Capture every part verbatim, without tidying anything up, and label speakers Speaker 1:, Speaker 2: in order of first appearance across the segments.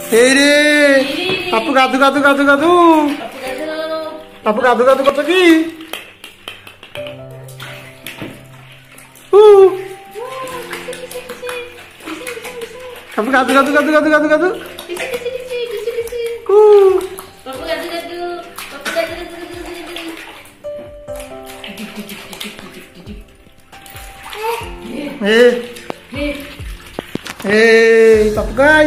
Speaker 1: रे पापू गाधु गाधु गाधु गाधु पापू गाधु गाधु करछ कि पापू गाधु गाधु गाधु गाधु गाधु गाधु ए ए पापू गाय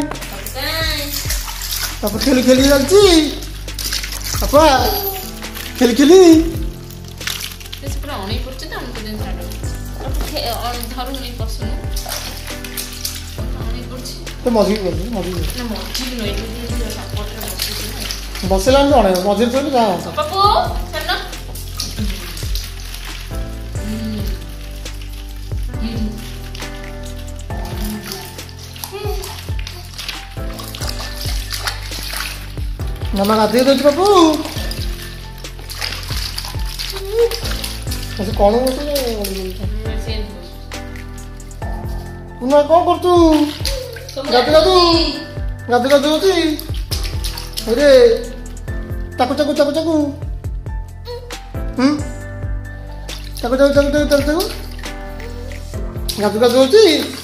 Speaker 1: पापा खेली खेली जाती पापा खेली खेली
Speaker 2: पूरा अणी पड़छ ना हमको दिन छाड़ धरु नहीं पसंद अणी पड़छ
Speaker 1: तो मजी मजी मजी
Speaker 2: ना मजी नहीं तो सपोर्ट रे बसि
Speaker 1: बसला जणे मजी तो जा
Speaker 2: पापू चल
Speaker 1: मामा गाधे दे बाबू ऐसे कौन हो तू ना कौन कर तू गाधे गाधू गाधे गाधे होती अरे चाकू चाकू चाकू चाकू हम्म चाकू चाकू चाकू चाकू चाकू गाधे गाधे होती